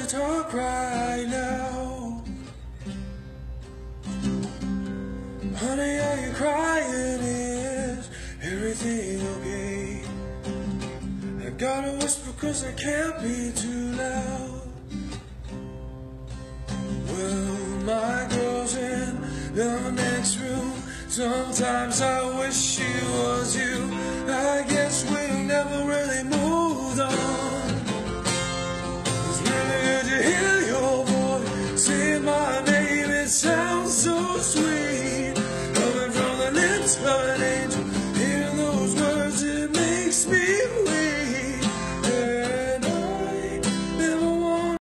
talk right now. Honey, are you crying? Is everything okay? I gotta whisper 'cause I can't be too loud. Well, my girl's in the next room. Sometimes I wish she was you.